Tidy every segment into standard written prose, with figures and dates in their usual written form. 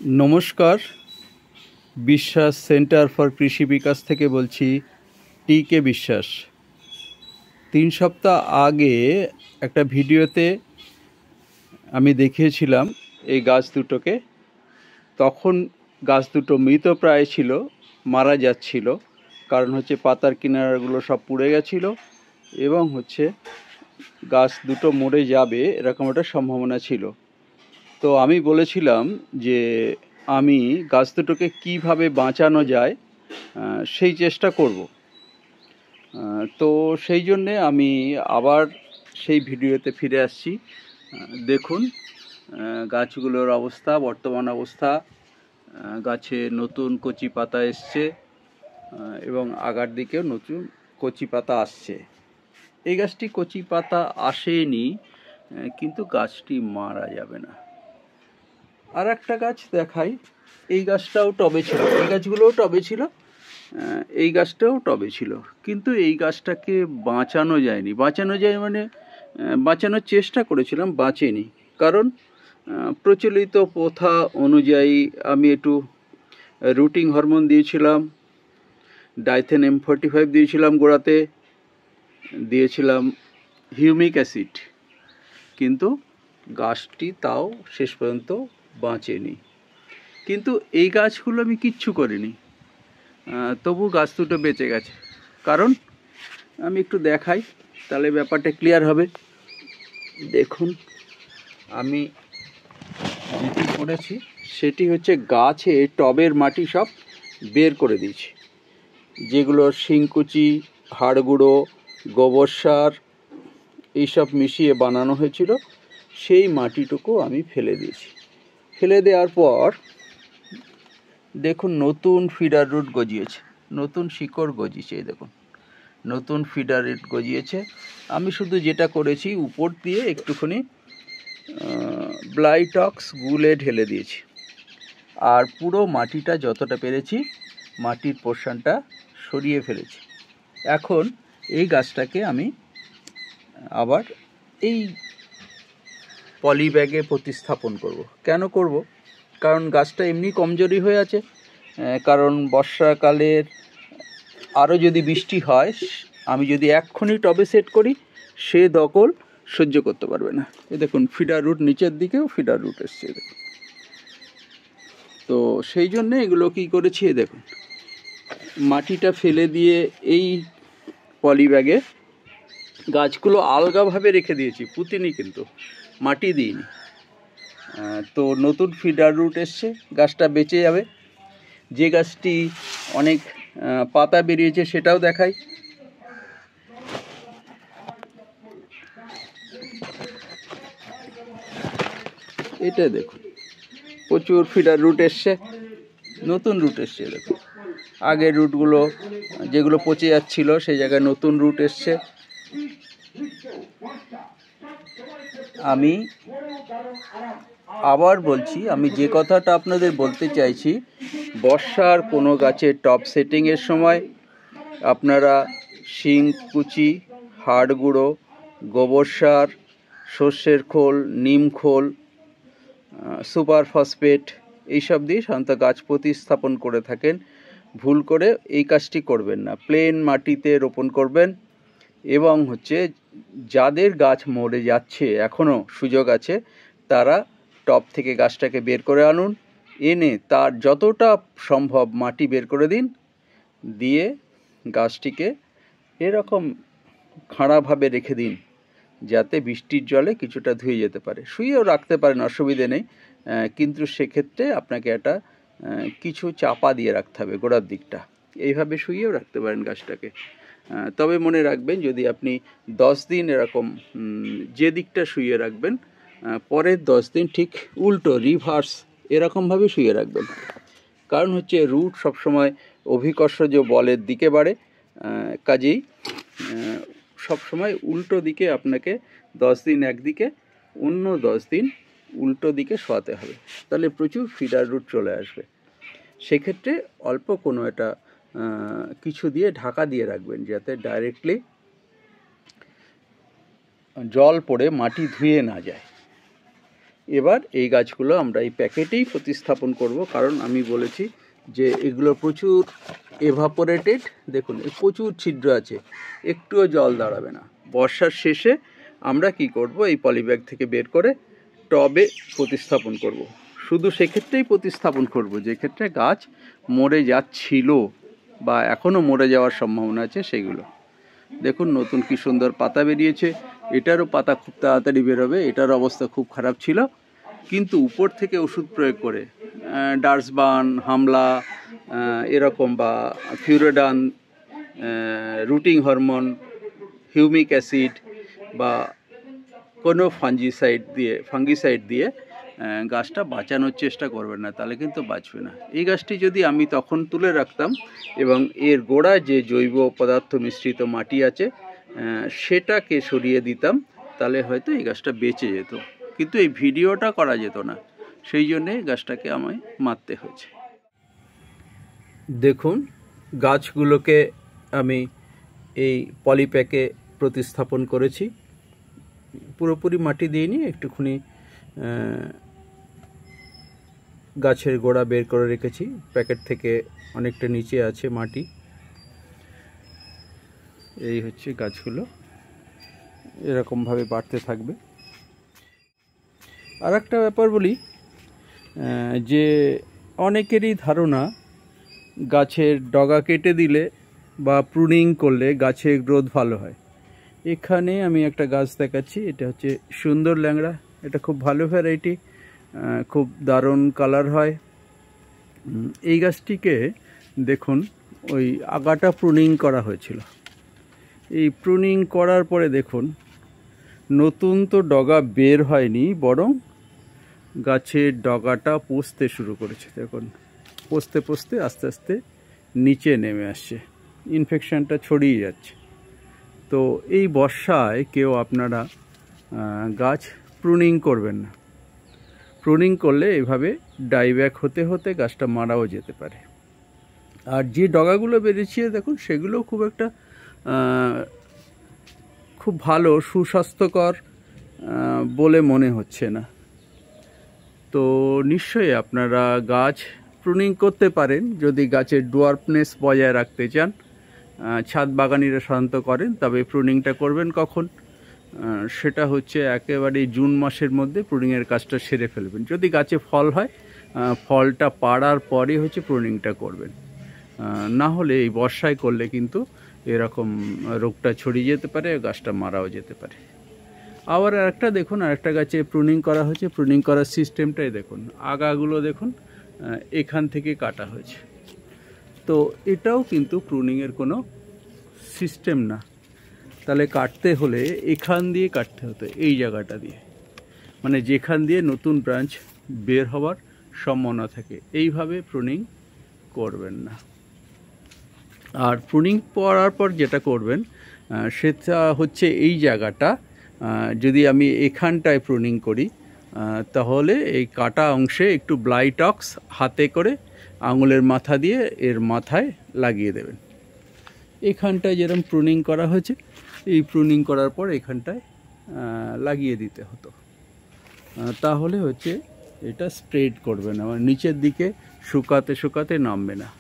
नमस्कार। বিশ্বাস centre for কৃষি বিকাশ থেকে বলছি, টিকে বিশ্বাস। 3 সপ্তাহ আগে একটা ভিডিওতে আমি দেখিয়েছিলাম এই গাছ দুটোকে। তখন গাছ দুটো মৃতপ্রায় ছিল, মারা যাচ্ছিল। কারণ হচ্ছে পাতার কিনারাগুলো সব পুড়ে গেছিল এবং গাছ দুটো মরে যাবে এরকম একটা সম্ভাবনা ছিল। তো আমি বলেছিলাম যে আমি গাছ দুটোকে কীভাবে বাঁচানো যায় সেই চেষ্টা করব। তো সেই জন্যে আমি আবার সেই ভিডিওতে ফিরে আসছি। দেখুন গাছগুলোর অবস্থা, বর্তমান অবস্থা। গাছে নতুন কচি পাতা এসছে এবং আগার দিকেও নতুন কচি পাতা আসছে। এই গাছটি কচি পাতা আসেনি, কিন্তু গাছটি মারা যাবে না। আর একটা গাছ দেখাই, এই গাছটাও টবে ছিল, এই গাছগুলোও টবে ছিল, এই গাছটাও টবে ছিল, কিন্তু এই গাছটাকে বাঁচানো যায়নি। বাঁচানোর চেষ্টা করেছিলাম, বাঁচেনি। কারণ প্রচলিত প্রথা অনুযায়ী আমি একটু রুটিং হরমোন দিয়েছিলাম, ডাইথেন M45 দিয়েছিলাম, গোড়াতে দিয়েছিলাম হিউমিক অ্যাসিড, কিন্তু গাছটি তাও শেষ পর্যন্ত বাঁচেনি। কিন্তু এই গাছগুলো আমি কিচ্ছু করিনি, তবু গাছ দুটো বেঁচে গেছে। কারণ আমি একটু দেখাই, তাহলে ব্যাপারটা ক্লিয়ার হবে। দেখুন আমি যেটি করেছি সেটি হচ্ছে, গাছে টবের মাটি সব বের করে দিয়েছি, যেগুলো শিংকুচি, হাড় গুঁড়ো, গোবর সার এইসব মিশিয়ে বানানো হয়েছিল, সেই মাটিটুকু আমি ফেলে দিয়েছি। ফেলে দেওয়ার পর দেখুন নতুন ফিডার রুট গজিয়েছে, নতুন শিকড় গজিয়েছে। এই দেখুন নতুন ফিডার রুট গজিয়েছে। আমি শুধু যেটা করেছি, উপর দিয়ে একটুখানি ব্লাইটক্স গুলে ঢেলে দিয়েছি, আর পুরো মাটিটা যতটা পেরেছি মাটির পোর্শনটা সরিয়ে ফেলেছি। এখন এই গাছটাকে আমি আবার এই পলি ব্যাগে প্রতিস্থাপন করব। কেন করব? কারণ গাছটা এমনি কমজোরি হয়ে আছে। কারণ বর্ষাকালের আরও যদি বৃষ্টি হয়, আমি যদি এক্ষুনি টবে সেট করি, সে দখল সহ্য করতে পারবে না। এ দেখুন ফিডার রুট, নিচের দিকেও ফিডার রুট এসছে। দেখুন, তো সেই জন্যে এগুলো কী করেছি, দেখুন মাটিটা ফেলে দিয়ে এই পলি ব্যাগে গাছগুলো আলগাভাবে রেখে দিয়েছি, পুঁতিনি, কিন্তু মাটি দিইনি। তো নতুন ফিডার রুট এসছে, গাছটা বেঁচে যাবে। যে গাছটি অনেক পাতা বেরিয়েছে সেটাও দেখাই। এটা দেখুন প্রচুর ফিডার রুট এসছে, নতুন রুট এসছে। দেখুন আগের রুটগুলো যেগুলো পচে যাচ্ছিল সেই জায়গায় নতুন রুট এসছে। আমি আবার বলছি, আমি যে কথাটা আপনাদের বলতে চাইছি, বর্ষার কোনো গাছের টপ সেটিংয়ের সময় আপনারা শিংকুচি, হাড় গুঁড়ো, গোবর সার, সর্ষের খোল, নিম খোল, সুপার ফসফেট এইসব দিয়ে সাধারণত গাছ প্রতিস্থাপন করে থাকেন। ভুল করে এই কাজটি করবেন না, প্লেন মাটিতে রোপণ করবেন। এবং যাদের গাছ মরে যাচ্ছে, এখনও সুযোগ আছে, তারা টব থেকে গাছটাকে বের করে আনুন, এনে তার যতটা সম্ভব মাটি বের করে দিন, দিয়ে গাছটিকে এরকম খাড়াভাবে রেখে দিন, যাতে বৃষ্টির জলে কিছুটা ধুয়ে যেতে পারে। শুয়েও রাখতে পারেন, অসুবিধে নেই, কিন্তু সেক্ষেত্রে আপনাকে একটা কিছু চাপা দিয়ে রাখতে হবে গোড়ার দিকটা। এইভাবে শুয়েও রাখতে পারেন গাছটাকে। তবে মনে রাখবেন, যদি আপনি 10 দিন এরকম যে দিকটা শুয়ে রাখবেন, পরের 10 দিন ঠিক উল্টো, রিভার্স এরকমভাবে শুয়ে রাখবেন। কারণ রুট সবসময় অভিকর্ষজ বলের দিকে বাড়ে, কাজেই সবসময় উল্টো দিকে আপনাকে 10 দিন একদিকে, অন্য 10 দিন উল্টো দিকে শোয়াতে হবে, তাহলে প্রচুর ফিডার রুট চলে আসবে। সেক্ষেত্রে অল্প কোনো একটা কিছু দিয়ে ঢাকা দিয়ে রাখবেন, যাতে ডাইরেক্টলি জল পড়ে মাটি ধুয়ে না যায়। এবার এই গাছগুলো আমরা এই প্যাকেটেই প্রতিস্থাপন করব, কারণ আমি বলেছি যে এগুলো প্রচুর এভাপোরেটেড। দেখুন প্রচুর ছিদ্র আছে, একটুও জল দাঁড়াবে না। বর্ষার শেষে আমরা কি করব, এই পলিব্যাগ থেকে বের করে টবে প্রতিস্থাপন করব। শুধু সেক্ষেত্রেই প্রতিস্থাপন করব যে ক্ষেত্রে গাছ মরে যাচ্ছিল বা এখনও মরে যাওয়ার সম্ভাবনা আছে সেগুলো। দেখুন নতুন কি সুন্দর পাতা বেরিয়েছে। এটারও পাতা খুব তাড়াতাড়ি বেরোবে। এটার অবস্থা খুব খারাপ ছিল, কিন্তু উপর থেকে ওষুধ প্রয়োগ করে ডার্সবান, হামলা এরকম বা Furadan, rooting hormone, humic acid বা কোনো ফাঙ্গিসাইড দিয়ে গাছটা বাঁচানোর চেষ্টা করবেন না, তাহলে কিন্তু বাঁচবে না। এই গাছটি যদি আমি তখন তুলে রাখতাম এবং এর গোড়ায় যে জৈব পদার্থ মিশ্রিত মাটি আছে সেটাকে সরিয়ে দিতাম, তাহলে হয়তো এই গাছটা বেঁচে যেত, কিন্তু এই ভিডিওটা করা যেত না। সেই জন্যে গাছটাকে আমায় মারতে হয়েছে। দেখুন গাছগুলোকে আমি এই পলিপ্যাকে প্রতিস্থাপন করেছি। পুরোপুরি মাটি দিইনি, একটুখানি গাছের গোড়া বের করে রেখেছি। প্যাকেট থেকে অনেকটা নিচে আছে মাটি। এই হচ্ছে গাছগুলো, এরকমভাবে বাড়তে থাকবে। আর একটা ব্যাপার বলি, যে অনেকেরই ধারণা গাছের ডগা কেটে দিলে বা প্রুনিং করলে গাছের গ্রোথ ভালো হয়। এখানে আমি একটা গাছ দেখাচ্ছি, এটা হচ্ছে সুন্দর ল্যাংড়া। এটা খুব ভালো ভ্যারাইটি, খুব দারুণ কালার হয়। এই গাছটিকে দেখুন ওই আগাটা প্রুনিং করা হয়েছিল। এই প্রুনিং করার পরে দেখুন নতুন তো ডগা বের হয়নি, বরং গাছের ডগাটা পচতে শুরু করেছে। দেখুন পচতে পচতে আস্তে আস্তে নিচে নেমে আসছে, ইনফেকশনটা ছড়িয়ে যাচ্ছে। তো এই বর্ষায় কেউ আপনারা গাছ প্রুনিং করবেন না। প্রুনিং করলে এইভাবে ডাইব্যাক হতে হতে গাছটা মারাও যেতে পারে। আর যে ডগাগুলো বেরিয়েছে দেখুন সেগুলো খুব ভালো সুস্বাস্থ্যকর বলে মনে হচ্ছে না। তো নিশ্চয়ই আপনারা গাছ প্রুনিং করতে পারেন যদি গাছের ডোয়ার্ফনেস বজায় রাখতে চান। ছাদ বাগানিরা সাধারণত করেন, তবে প্রুনিংটা করবেন কখন, সেটা হচ্ছে একেবারে জুন মাসের মধ্যে প্রুনিংয়ের কাজটা সেরে ফেলবেন। যদি গাছে ফল হয়, ফলটা পাড়ার পরে হচ্ছে প্রুনিংটা করবেন। না হলে এই বর্ষায় করলে কিন্তু এরকম রোগটা ছড়িয়ে যেতে পারে, গাছটা মারাও যেতে পারে। আবার আরেকটা দেখুন, আরেকটা গাছে প্রুনিং করা হয়েছে। প্রুনিং করার সিস্টেমটাই দেখুন, আগাগুলো দেখুন এখান থেকে কাটা হয়েছে। তো এটাও কিন্তু প্রুনিংয়ের কোনো সিস্টেম না। তাহলে কাটতে হলে এখান দিয়ে কাটতে হতো, এই জায়গাটা দিয়ে, মানে যেখান দিয়ে নতুন ব্রাঞ্চ বের হওয়ার সম্ভাবনা থাকে। এইভাবে প্রুনিং করবেন না। আর প্রুনিং করার পর যেটা করবেন সেটা হচ্ছে এই জায়গাটা, যদি আমি এখানটায় প্রুনিং করি তাহলে এই কাটা অংশে একটু ব্লাইটক্স হাতে করে আঙুলের মাথা দিয়ে এর মাথায় লাগিয়ে দেবেন। এখানটায় যেরকম প্রুনিং করা হয়েছে, এই প্রুনিং করার পর এখানটায় লাগিয়ে দিতে হতো, তাহলে হচ্ছে এটা স্প্রেড করবে না, মানে নিচের দিকে শুকাতে শুকাতে নামবে না।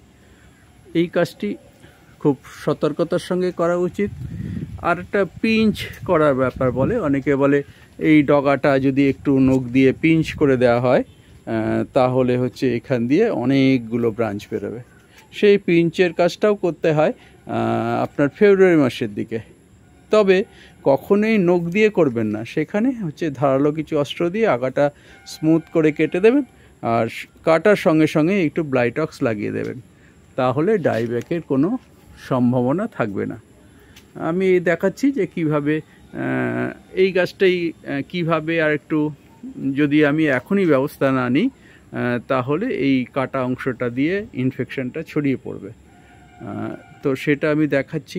এই কাজটি খুব সতর্কতার সঙ্গে করা উচিত। আর একটা পিঞ্চ করার ব্যাপার বলে, অনেকে বলে এই ডগাটা যদি একটু নখ দিয়ে পিঞ্চ করে দেওয়া হয় তাহলে হচ্ছে এখান দিয়ে অনেকগুলো ব্রাঞ্চ বেরোবে। সেই পিঞ্চের কাজটাও করতে হয় আপনার ফেব্রুয়ারি মাসের দিকে, তবে কখনোই নখ দিয়ে করবেন না। সেখানে হচ্ছে ধারালো কিছু অস্ত্র দিয়ে আগাটা স্মুথ করে কেটে দেবেন, আর কাটার সঙ্গে সঙ্গে একটু ব্লাইটক্স লাগিয়ে দেবেন, তাহলে ডাইব্যাকের কোনো সম্ভাবনা থাকবে না। আমি দেখাচ্ছি যে কিভাবে এই গাছটাই কিভাবে আর একটু যদি আমি এখনই ব্যবস্থা না নিই তাহলে এই কাটা অংশটা দিয়ে ইনফেকশনটা ছড়িয়ে পড়বে। তো সেটা আমি দেখাচ্ছি।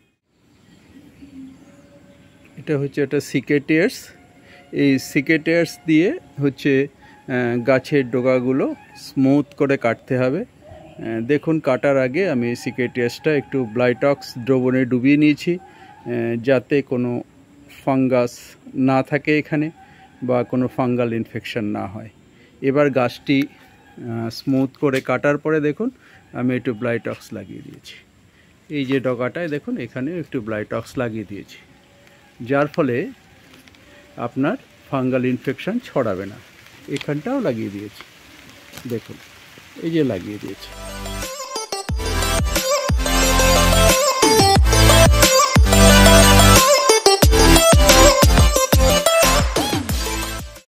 এটা হচ্ছে একটা সিকেটিয়ার্স। এই সিকেটিয়ার্স দিয়ে হচ্ছে গাছের ডগাগুলো স্মুথ করে কাটতে হবে। দেখুন কাটার আগে আমি সিকেটিয়াসটা একটু ব্লাইটক্স দ্রবণে ডুবিয়ে নিয়েছি যাতে কোনো ফাঙ্গাস না থাকে এখানে, বা কোনো ফাঙ্গাল ইনফেকশন না হয়। এবার গাছটি স্মুথ করে কাটার পরে দেখুন আমি একটু ব্লাইটক্স লাগিয়ে দিয়েছি। এই যে ডগাটায় দেখুন এখানেও একটু ব্লাইটক্স লাগিয়ে দিয়েছি, যার ফলে আপনার ফাঙ্গাল ইনফেকশন ছড়াবে না। এখানটাও লাগিয়ে দিয়েছি, দেখুন এই যে লাগিয়ে দিয়েছি।